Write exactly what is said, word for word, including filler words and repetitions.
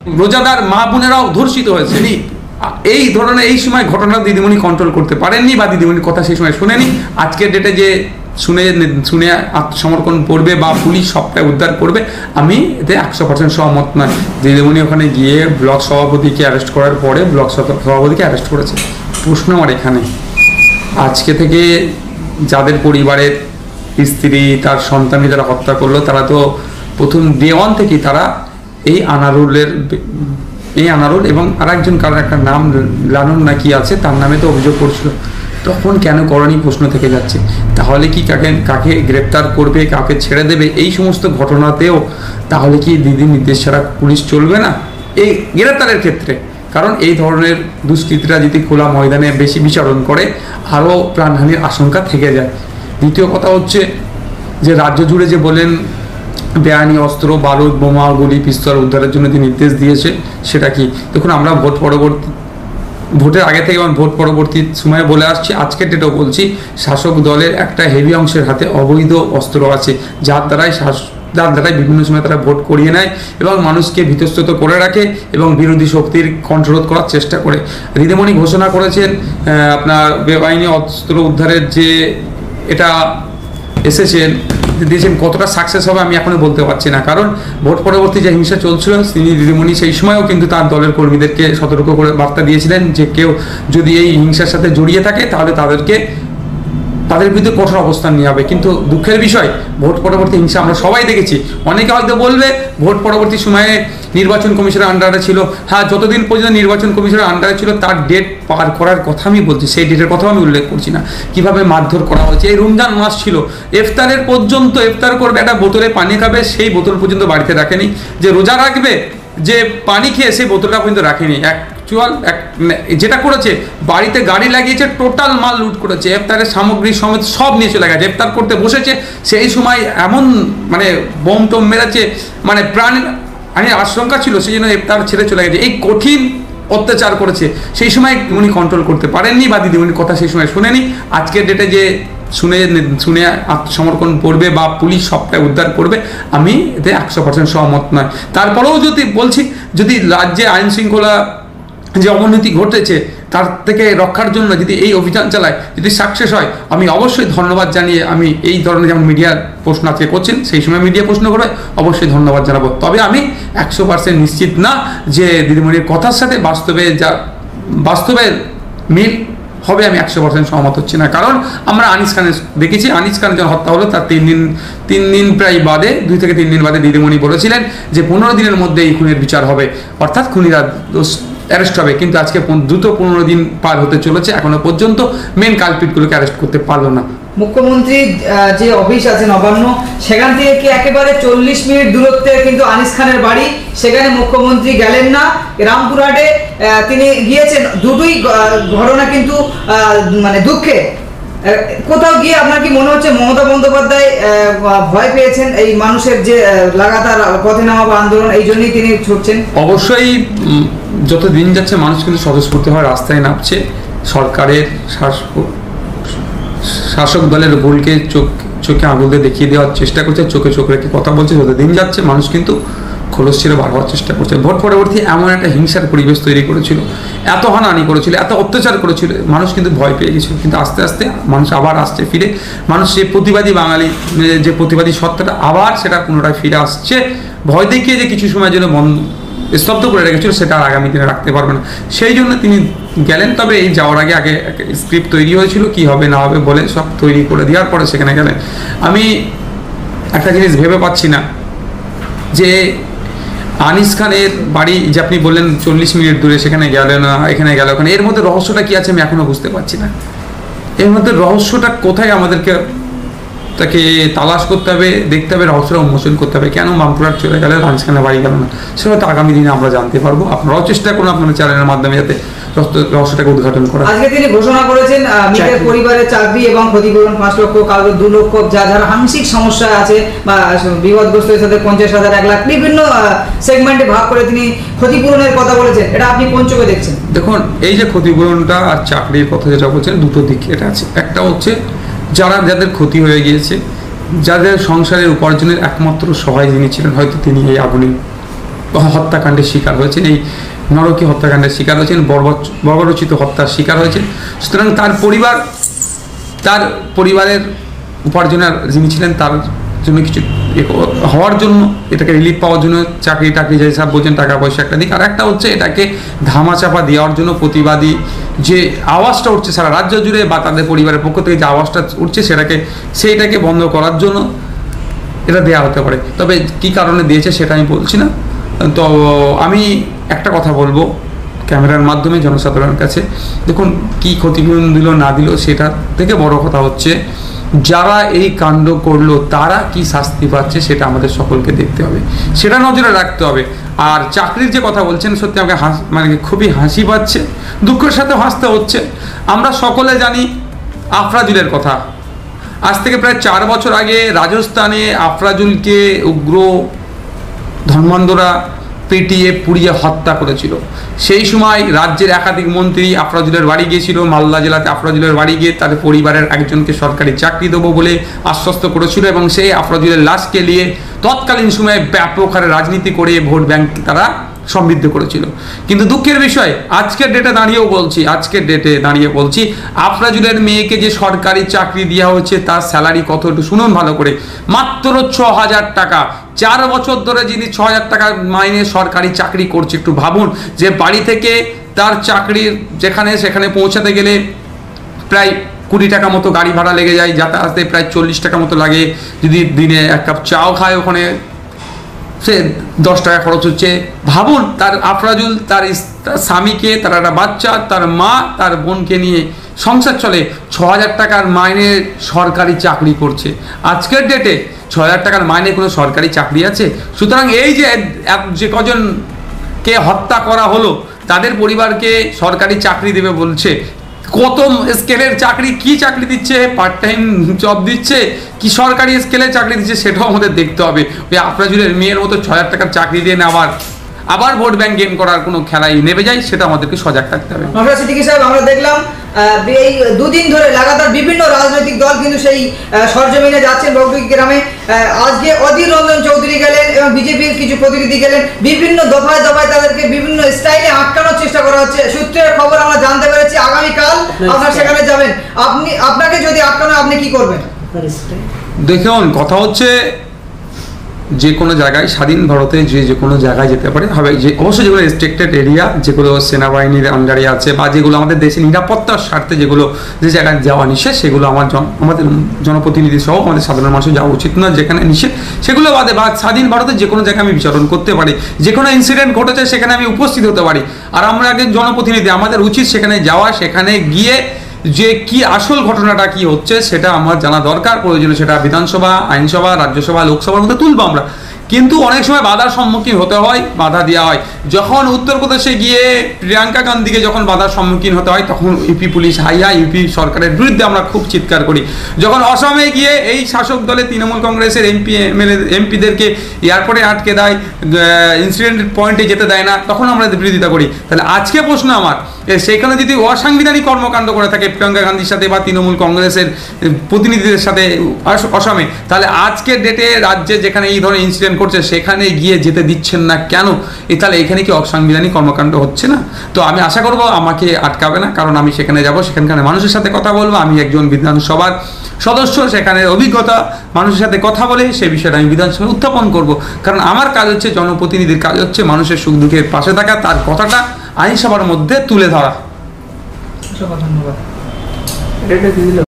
রোজাদার মা বোনেরাও ধর্ষিত হয়েছে। এই ধরনের এই সময় ঘটনা দিদিমণি কন্ট্রোল করতে পারেননি বা দিদিমণির কথা সেই সময় শুনেনি। আজকের ডেটে যে শুনে শুনে আত্মসমর্পণ করবে বা পুলিশ সবটাই উদ্ধার করবে, আমি এতে একশো পার্সেন্ট সহমত নয়। দিদিমণি ওখানে গিয়ে ব্লক সভাপতিকে অ্যারেস্ট করার পরে ব্লক সভাপতিকে অ্যারেস্ট করেছে। প্রশ্ন আমার এখানে, আজকে থেকে যাদের পরিবারের স্ত্রী তার সন্তানকে যারা হত্যা করলো, তারা তো প্রথম ডে ওয়ান থেকেই তারা এই আনারুলের এই আনারুল এবং আর একজন কারোর একটা নাম লালন না কি আছে, তার নামে তো অভিযোগ করছিল। তখন কেন করেনি প্রশ্ন থেকে যাচ্ছে। তাহলে কি কাকে কাকে গ্রেপ্তার করবে, কাকে ছেড়ে দেবে, এই সমস্ত ঘটনাতেও তাহলে কি দিদির নির্দেশ ছাড়া পুলিশ চলবে না এই গ্রেপ্তারের ক্ষেত্রে? কারণ এই ধরনের দুষ্কৃতীরা যদি খোলা ময়দানে বেশি বিচরণ করে, আরও প্রাণহানির আশঙ্কা থেকে যায়। দ্বিতীয় কথা হচ্ছে যে রাজ্য জুড়ে যে বলেন বেআইনি অস্ত্র, বারুদ, বোমা, গুলি, পিস্তল উদ্ধারের জন্য যে নির্দেশ দিয়েছে, সেটা কি? দেখুন, আমরা ভোট পরবর্তী ভোটের আগে থেকে এবং ভোট পরবর্তী সময়ে বলে আসছি, আজকের ডেটেও বলছি, শাসক দলের একটা হেভি অংশের হাতে অবৈধ অস্ত্র আছে, যার দ্বারাই যার দ্বারাই বিভিন্ন সময় তারা ভোট করিয়ে নেয় এবং মানুষকে ভীতস্তত করে রাখে এবং বিরোধী শক্তির কণ্ঠরোধ করার চেষ্টা করে। দিদিমণি ঘোষণা করেছেন আপনার বেআইনি অস্ত্র উদ্ধারের যে এটা এসেছেন দিয়েছেন, কতটা সাকসেস হবে আমি এখনো বলতে পারছি না। কারণ ভোট পরবর্তী যে হিংসা চলছিল, তিনি দিদিমণি সেই সময়ও কিন্তু তার দলের কর্মীদেরকে সতর্ক করে বার্তা দিয়েছিলেন যে কেউ যদি এই হিংসার সাথে জড়িয়ে থাকে তাহলে তাদেরকে তাদের বিরুদ্ধে কঠোর অবস্থান নেওয়া হবে। কিন্তু দুঃখের বিষয়, ভোট পরবর্তী হিংসা আমরা সবাই দেখেছি। অনেকে হয়তো বলবে ভোট পরবর্তী সময়ে নির্বাচন কমিশনের আন্ডারে ছিল। হ্যাঁ, যতদিন পর্যন্ত নির্বাচন কমিশনের আন্ডারে ছিল তার ডেট পার করার কথা আমি বলছি, সেই ডেটের কথাও আমি উল্লেখ করছি না। কীভাবে মারধর করা হয়েছে, এই রমজান মাস ছিল, ইফতারের পর্যন্ত ইফতার করবে, একটা বোতলে পানি খাবে, সেই বোতল পর্যন্ত বাড়িতে রাখেনি। যে রোজা রাখবে, যে পানি খেয়ে সেই বোতলটা পর্যন্ত রাখেনি। অ্যাকচুয়াল যেটা করেছে, বাড়িতে গাড়ি লাগিয়েছে, টোটাল মাল লুট করেছে, ইফতারের সামগ্রী সমেত সব নিয়ে চলে গেছে। ইফতার করতে বসেছে, সেই সময় এমন মানে বোম টোম মেরেছে, মানে প্রাণের আমি আশঙ্কা ছিল, সেই জন্য ইফতার ছেড়ে চলে গেছে। এই কঠিন অত্যাচার করেছে, সেই সময় উনি কন্ট্রোল করতে পারেননি বা দিদিমণির কথা সেই সময় শুনেনি। আজকের ডেটে যে শুনে শুনে আত্মসমর্পণ করবে বা পুলিশ সবটাই উদ্ধার করবে, আমি এতে একশো পার্সেন্ট সহমত নয়। তারপরেও যদি বলছি, যদি রাজ্যে আইন শৃঙ্খলা যে অবনতি ঘটেছে তার থেকে রক্ষার জন্য যদি এই অভিযান চালায়, যদি সাকসেস হয়, আমি অবশ্যই ধন্যবাদ জানিয়ে আমি এই ধরনের যেমন মিডিয়ার প্রশ্ন আজকে করছেন, সেই সময় মিডিয়া প্রশ্ন করবে, অবশ্যই ধন্যবাদ জানাবো। তবে আমি একশো পার্সেন্ট নিশ্চিত না যে দিদিমণির কথার সাথে বাস্তবে যা বাস্তবের মিল হবে, আমি একশো পার্সেন্ট সহমত হচ্ছি না। কারণ আমরা আনিস খানের দেখেছি, আনিস খানের যখন হত্যা হলো তার তিন দিন তিন দিন প্রায় বাদে দুই থেকে তিন দিন বাদে দিদিমণি বলেছিলেন যে পনেরো দিনের মধ্যে এই খুনের বিচার হবে, অর্থাৎ খুনিরা অ্যারেস্ট হবে। কিন্তু আজকে দ্রুত পনেরো দিন পার হতে চলেছে, এখনো পর্যন্ত মেন কালপিটগুলোকে অ্যারেস্ট করতে পারলো না। মুখ্যমন্ত্রী যে অফিস আছে নবান্ন, সেখান থেকে কি একেবারে চল্লিশ মিনিট দূরত্বে কিন্তু আনিস খানের বাড়ি, সেখানে মুখ্যমন্ত্রী গেলেন না। রামপুরহাটে তিনি গিয়েছেন, দুটোই ঘটনা কিন্তু মানে দুঃখে। কোথাও গিয়ে আপনার কি মনে হচ্ছে মমতা বন্দ্যোপাধ্যায় ভয় পেয়েছেন এই মানুষের যে লাগাতার পথে নামা বা আন্দোলন, এই জন্যই তিনি ছুটছেন? অবশ্যই যত দিন যাচ্ছে মানুষ কিন্তু স্বতঃস্ফূর্তভাবে রাস্তায় নামছে। সরকারের শাসক দলের ভুলকে চোখ চোখে আঙুল দিয়ে দেখিয়ে দেওয়ার চেষ্টা করছে, চোখে চোখ রেখে কথা বলছে। যত দিন যাচ্ছে মানুষ কিন্তু খোলস ছেড়ে বার হওয়ার চেষ্টা করছে। ভোট পরবর্তী এমন একটা হিংসার পরিবেশ তৈরি করেছিল, এত হানাহানি করেছিল, এত অত্যাচার করেছিল, মানুষ কিন্তু ভয় পেয়ে গেছিল। কিন্তু আস্তে আস্তে মানুষ আবার আসছে ফিরে, মানুষ যে প্রতিবাদী বাঙালি যে প্রতিবাদী সত্তাটা আবার সেটা পুনরায় ফিরে আসছে। ভয় দেখিয়ে যে কিছু সময়ের জন্য বন্ধ স্তব্ধ করে রেখেছিল, সেটা আর আগামী দিনে রাখতে পারবে না, সেই জন্য তিনি গেলেন। তবে এই যাওয়ার আগে আগে স্ক্রিপ্ট তৈরি হয়েছিল, কি হবে না হবে বলে সব তৈরি করে দেওয়ার পরে সেখানে গেলেন। আমি একটা জিনিস ভেবে পাচ্ছি না যে আনিস খানের বাড়ি যে আপনি বললেন চল্লিশ মিনিট দূরে, সেখানে গেল না, এখানে গেল ওখানে, এর মধ্যে রহস্যটা কি আছে আমি এখনো বুঝতে পারছি না। এর মধ্যে রহস্যটা কোথায় আমাদেরকে তাকে তালাশ করতে হবে, দেখতে হবে, রহস্যটা উন্মোচন করতে হবে। কেন রামপুরহাট চলে গেলে, আনিস খানের বাড়ি গেল না, সেটা হয়তো আগামী দিনে আমরা জানতে পারবো। আপনারাও চেষ্টা করুন আপনাদের চ্যানেলের মাধ্যমে যাতে রহস্যটাকে উদ্ঘাটন করা। আজকে তিনি ঘোষণা করেছেন মৃতের পরিবারের চাকরি এবং ক্ষতিপূরণ পাঁচ লক্ষ, কারো দু লক্ষ, যা যারা আংশিক সমস্যা আছে বা বিপদগ্রস্তের সাথে পঞ্চাশ হাজার, এক লাখ, বিভিন্ন সেগমেন্টে ভাগ করে তিনি ক্ষতিপূরণের কথা বলেছেন। এটা আপনি কোন চোখে দেখছেন? দেখুন, এই যে ক্ষতিপূরণটা আর চাকরির কথা যেটা বলছেন, দুটো দিক এটা আছে। একটা হচ্ছে যারা যাদের ক্ষতি হয়ে গিয়েছে, যাদের সংসারের উপার্জনের একমাত্র সহায় যিনি ছিলেন, হয়তো তিনি এই আগুনে হত্যাকাণ্ডের শিকার হয়েছেন, এই নরকী হত্যাকাণ্ডের শিকার হয়েছেন, বর্বর- বর্বরচিত হত্যার শিকার হয়েছেন। সুতরাং তার পরিবার, তার পরিবারের উপার্জনের যিনি ছিলেন তার জন্য কিছু এ ক- হওয়ার জন্য, এটাকে রিলিফ পাওয়ার জন্য চাকরি টাকরি যে সব বলছেন টাকা পয়সা একটা দিক, আর একটা হচ্ছে এটাকে ধামাচাপা দেওয়ার জন্য প্রতিবাদী যে আওয়াজটা উঠছে সারা রাজ্য জুড়ে বা তাদের পরিবারের পক্ষ থেকে যে আওয়াজটা উঠছে সেটাকে সেইটাকে বন্ধ করার জন্য এটা দেওয়া হতে পারে। তবে কী কারণে দিয়েছে সেটা আমি বলছি না। তো আমি একটা কথা বলবো ক্যামেরার মাধ্যমে জনসাধারণের কাছে, দেখুন কী ক্ষতিপূরণ দিল না দিল সেটা থেকে বড় কথা হচ্ছে যারা এই কাণ্ড করলো তারা কি শাস্তি পাচ্ছে সেটা আমাদের সকলকে দেখতে হবে, সেটা নজরে রাখতে হবে। আর চাকরির যে কথা বলছেন সত্যি আমাকে হাস মানে খুবই হাসি পাচ্ছে, দুঃখের সাথে হাসতে হচ্ছে। আমরা সকলে জানি আফরাজুলের কথা, আজ থেকে প্রায় চার বছর আগে রাজস্থানে আফরাজুলকে উগ্র ধর্মান্ধরা পেটিয়ে পুড়িয়ে হত্যা করেছিল। সেই সময় রাজ্যের একাধিক মন্ত্রী আফরাজুলের বাড়ি গিয়েছিল, মালদা জেলাতে আফরাজুলের বাড়ি গিয়ে তাদের পরিবারের একজনকে সরকারি চাকরি দেবো বলে আশ্বস্ত করেছিল এবং সেই আফরাজুলের লাশকে নিয়ে তৎকালীন সময়ে ব্যাপক হারে রাজনীতি করে ভোট ব্যাংক তারা সমৃদ্ধ করেছিল। কিন্তু দুঃখের বিষয় আজকের ডেটে দাঁড়িয়েও বলছি আজকের ডেটে দাঁড়িয়ে বলছি আফরাজুলের মেয়েকে যে সরকারি চাকরি দেওয়া হচ্ছে তার স্যালারি কত একটু শুনুন ভালো করে, মাত্র ছ হাজার টাকা। চার বছর ধরে যিনি ছ হাজার টাকা মাইনে সরকারি চাকরি করছে, একটু ভাবুন যে বাড়ি থেকে তার চাকরির যেখানে সেখানে পৌঁছাতে গেলে প্রায় কুড়ি টাকা মতো গাড়ি ভাড়া লেগে যায়, যাতায়াতে প্রায় চল্লিশ টাকা মতো লাগে, যদি দিনে এক কাপ চাও খায় ওখানে সে দশ টাকা খরচ হচ্ছে। ভাবুন তার আফরাজুল তার স্বামীকে, তার একটা বাচ্চা, তার মা, তার বোনকে নিয়ে সংসার চলে, ছ হাজার টাকার মাইনে সরকারি চাকরি করছে। আজকের ডেটে ছ হাজার টাকার মাইনে কোনো সরকারি চাকরি আছে? সুতরাং এই যে যে কজনকে হত্যা করা হলো তাদের পরিবারকে সরকারি চাকরি দেবে বলছে, কত স্কেলের চাকরি, কি চাকরি দিচ্ছে, পার্ট টাইম জব দিচ্ছে কি সরকারি স্কেলের চাকরি দিচ্ছে সেটাও আমাদের দেখতে হবে। ওই আফরাজুলের মেয়ের মতো ছ হাজার টাকার চাকরি দিয়ে আবার আবার ভোট ব্যাংক গেম করার কোনো খেলাই নেমে যায়, সেটা আমাদেরকে সজাগ থাকতে হবে। নওশাদ সিদ্দিকী সাহেব, আমরা দেখলাম আহ, এই দুদিন ধরে লাগাতার বিভিন্ন রাজনৈতিক দল কিন্তু সেই আহ, সরজমিনে যাচ্ছেন বগটুকি গ্রামে। আহ, আজকে অধীর রঞ্জন চৌধুরী গেলেন এবং বিজেপির কিছু প্রতিনিধি গেলেন, বিভিন্ন দফায় দফায় তাদেরকে বিভিন্ন স্টাইলে আটকানোর চেষ্টা করা হচ্ছে। সূত্রের খবর আমরা জানতে পেরেছি আগামীকাল আপনারা সেখানে যাবেন। আপনি আপনাকে যদি আটকানো আপনি কি করবেন? দেখুন কথা হচ্ছে যে কোনো জায়গায় স্বাধীন ভারতে যে যে কোনো জায়গায় যেতে পারে হবে, যে অবশ্যই যেগুলো রেস্ট্রিক্টেড এরিয়া, যেগুলো সেনাবাহিনীর আন্ডারে আছে বা যেগুলো আমাদের দেশের নিরাপত্তার স্বার্থে যেগুলো যে জায়গায় যাওয়া নিষেধ সেগুলো আমার জন আমাদের জনপ্রতিনিধি সহ আমাদের সাধারণ মানুষ যাওয়া উচিত না। যেখানে নিষেধ সেগুলো বাদে বা স্বাধীন ভারতের যে কোনো জায়গায় আমি বিচরণ করতে পারি, যে কোনো ইনসিডেন্ট ঘটেছে সেখানে আমি উপস্থিত হতে পারি। আর আমরা আগে জনপ্রতিনিধি, আমাদের উচিত সেখানে যাওয়া, সেখানে গিয়ে যে কি আসল ঘটনাটা কি হচ্ছে সেটা আমার জানা দরকার, প্রয়োজনে সেটা বিধানসভা, আইনসভা, রাজ্যসভা, লোকসভার মধ্যে তুলবো আমরা। কিন্তু অনেক সময় বাধার সম্মুখীন হতে হয়, বাধা দেওয়া হয়। যখন উত্তরপ্রদেশে গিয়ে প্রিয়াঙ্কা গান্ধীকে যখন বাধার সম্মুখীন হতে হয় তখন ইউপি পুলিশ হাইয়া ইউপি সরকারের বিরুদ্ধে আমরা খুব চিৎকার করি। যখন অসমে গিয়ে এই শাসক দলে তৃণমূল কংগ্রেসের এমপি এমএলএ এমপিদেরকে এয়ারপোর্টে আটকে দেয়, ইনসিডেন্ট পয়েন্টে যেতে দেয় না, তখন আমরা বিরোধিতা করি। তাহলে আজকে প্রশ্ন আমার, সেখানে যদি অসাংবিধানিক কর্মকাণ্ড করে থাকে প্রিয়াঙ্কা গান্ধীর সাথে বা তৃণমূল কংগ্রেসের প্রতিনিধিদের সাথে অসমে, তাহলে আজকের ডেটে রাজ্যে যেখানে এই ধরনের ইনসিডেন্ট করছে সেখানে গিয়ে যেতে দিচ্ছেন না কেন? এ তাহলে এখানে কি অসাংবিধানিক কর্মকাণ্ড হচ্ছে না? তো আমি আশা করব আমাকে আটকাবে না, কারণ আমি সেখানে যাব, সেখানকার মানুষের সাথে কথা বলবো। আমি একজন বিধানসভার সদস্য, সেখানে অভিজ্ঞতা মানুষের সাথে কথা বলে সেই বিষয়টা আমি বিধানসভায় উত্থাপন করব। কারণ আমার কাজ হচ্ছে, জনপ্রতিনিধির কাজ হচ্ছে মানুষের সুখ দুঃখের পাশে থাকা, তার কথাটা আইনসভার মধ্যে তুলে ধরা। ধন্যবাদ।